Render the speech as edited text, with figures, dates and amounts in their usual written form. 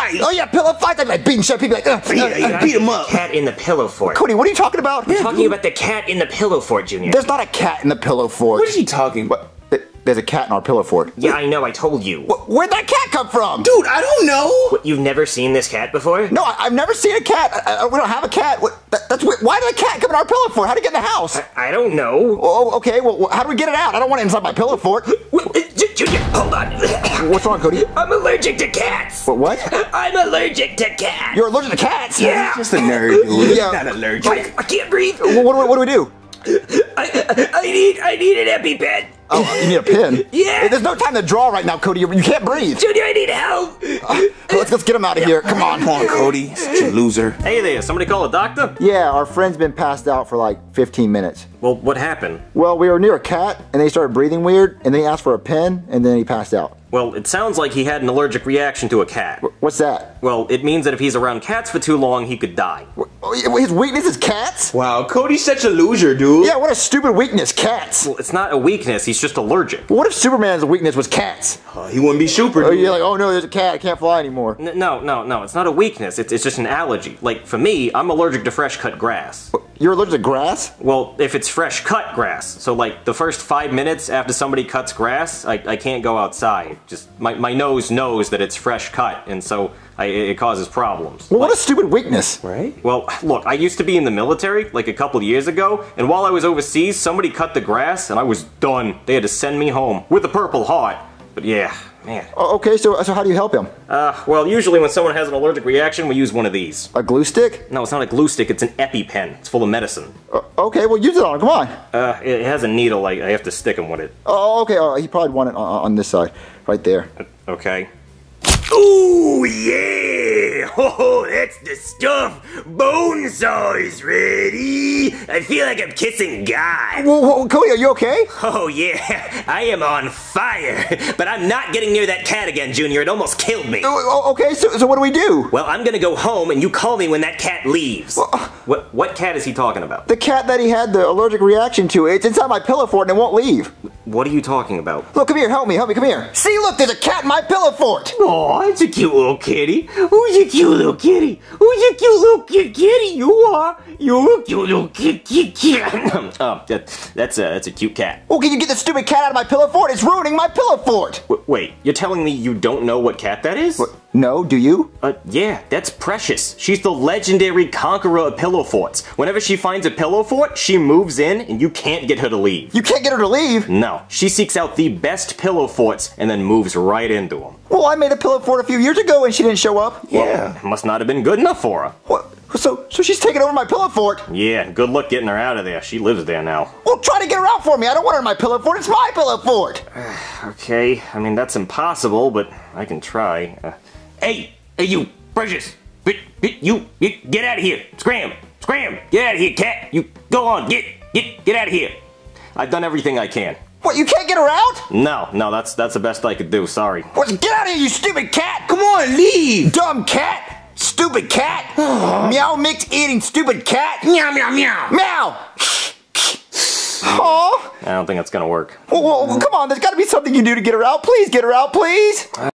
fights. Oh yeah, pillow fights. Like beating shit. People like, beat him up. Cat in the pillow fort. Cody, what are you talking about? I'm talking about the cat in the pillow fort, Junior. There's not a cat in the pillow fort. What is he talking about? There's a cat in our pillow fort. Yeah, I know, I told you. Where'd that cat come from? Dude, I don't know. What, you've never seen this cat before? No, I've never seen a cat. We don't have a cat. That's weird. Why did a cat come in our pillow fort? How did it get in the house? I don't know. Oh, okay. Well, how do we get it out? I don't want it inside my pillow fort. Junior, hold on. What's wrong, Cody? I'm allergic to cats. What? I'm allergic to cats. You're allergic to cats? Yeah. Just a nerd, dude. Yeah. Not allergic. I can't breathe. What do we do? I need an EpiPen. Oh, you need a pin? Yeah. There's no time to draw right now, Cody. You can't breathe. Junior, I need help. Let's get him out of here. Come on. Come on, Cody. Such a loser. Hey there, somebody call a doctor? Yeah, our friend's been passed out for like 15 minutes. Well, what happened? Well, we were near a cat, and then he started breathing weird, and then he asked for a pen, and then he passed out. Well, it sounds like he had an allergic reaction to a cat. What's that? Well, it means that if he's around cats for too long, he could die. His weakness is cats? Wow, Cody's such a loser, dude. Yeah, what a stupid weakness, cats. Well, it's not a weakness, he's just allergic. What if Superman's weakness was cats? He wouldn't be super, Oh, dude. you're like, oh no, there's a cat, I can't fly anymore. No, it's not a weakness, it's just an allergy. Like, for me, I'm allergic to fresh cut grass. You're allergic to grass? Well, if it's fresh cut grass, so like the first 5 minutes after somebody cuts grass, I can't go outside. Just, my nose knows that it's fresh cut, and so it causes problems. Well, what a stupid weakness. Right? Well, look, I used to be in the military, like a couple years ago, and while I was overseas, somebody cut the grass, and I was done. They had to send me home with a Purple Heart. But yeah, man. Okay, so how do you help him? Well, usually when someone has an allergic reaction, we use one of these. A glue stick? No, it's not a glue stick, it's an EpiPen. It's full of medicine. Okay, well use it on him, come on. It has a needle, I have to stick him with it. Oh, okay, he probably want it on this side, right there. Okay. Ooh, yeah! Oh, that's the stuff! Bonesaw is ready! I feel like I'm kissing God! Whoa, Cody, are you okay? Oh, yeah, I am on fire! But I'm not getting near that cat again, Junior. It almost killed me. Okay, so what do we do? Well, I'm gonna go home and you call me when that cat leaves. What cat is he talking about? The cat that he had the allergic reaction to, it's inside my pillow fort and it won't leave. What are you talking about? Look, come here, help me, come here. See, look, there's a cat in my pillow fort. Oh, it's a cute little kitty. Who's your cute little kitty? Who's your cute little kitty? You are. You're a cute little kitty. Oh, that's a cute cat. Oh, can you get the stupid cat out of my pillow fort? It's ruining my pillow fort. Wait, you're telling me you don't know what cat that is? No, do you? Yeah, that's Precious. She's the legendary conqueror of pillow forts. Whenever she finds a pillow fort, she moves in and you can't get her to leave. You can't get her to leave? No, she seeks out the best pillow forts and then moves right into them. Well, I made a pillow fort a few years ago and she didn't show up. Yeah. Must not have been good enough for her. What? So she's taking over my pillow fort? Yeah, good luck getting her out of there. She lives there now. Well, try to get her out for me. I don't want her in my pillow fort. It's my pillow fort. Okay, I mean, that's impossible, but I can try. Hey, you, Precious. You, get out of here. Scram. Get out of here, cat. You, go on. Get out of here. I've done everything I can. What, you can't get her out? No, that's the best I could do, sorry. What, get out of here, you stupid cat! Come on, leave! Dumb cat! Stupid cat! Meow mix eating stupid cat! Meow, meow, meow. Meow! Oh! I don't think that's gonna work. Well, come on, there's gotta be something you can do to get her out. Please get her out, please!